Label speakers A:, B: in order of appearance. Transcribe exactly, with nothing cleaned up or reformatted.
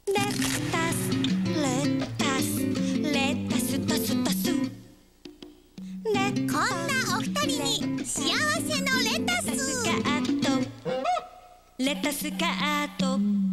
A: レタスレタスレタスタスタス。レ
B: こんなお二人に幸せのレタス。
A: レタスカートレタスカート。